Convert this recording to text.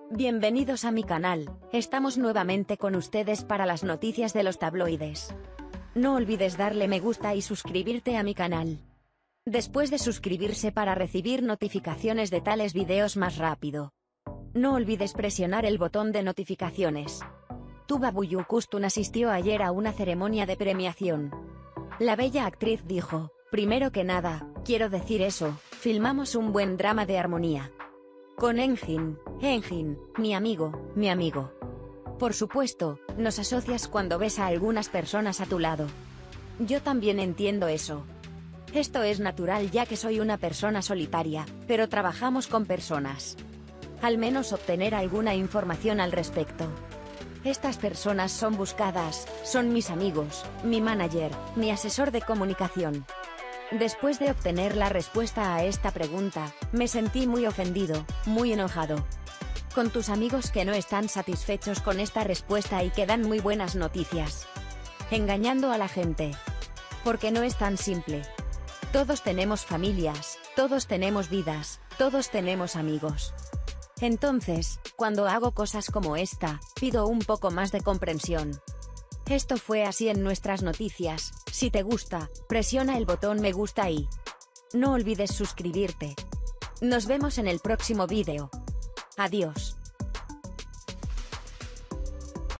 Bienvenidos a mi canal, estamos nuevamente con ustedes para las noticias de los tabloides. No olvides darle me gusta y suscribirte a mi canal. Después de suscribirse para recibir notificaciones de tales videos más rápido. No olvides presionar el botón de notificaciones. Tuba Büyüküstün asistió ayer a una ceremonia de premiación. La bella actriz dijo, primero que nada, quiero decir eso, filmamos un buen drama de armonía. Con Engin, mi amigo. Por supuesto, nos asocias cuando ves a algunas personas a tu lado. Yo también entiendo eso. Esto es natural ya que soy una persona solitaria, pero trabajamos con personas. Al menos obtener alguna información al respecto. Estas personas son buscadas, son mis amigos, mi manager, mi asesor de comunicación. Después de obtener la respuesta a esta pregunta, me sentí muy ofendido, muy enojado. Con tus amigos que no están satisfechos con esta respuesta y que dan muy buenas noticias. Engañando a la gente. Porque no es tan simple. Todos tenemos familias, todos tenemos vidas, todos tenemos amigos. Entonces, cuando hago cosas como esta, pido un poco más de comprensión. Esto fue así en nuestras noticias. Si te gusta, presiona el botón me gusta y no olvides suscribirte. Nos vemos en el próximo vídeo. Adiós.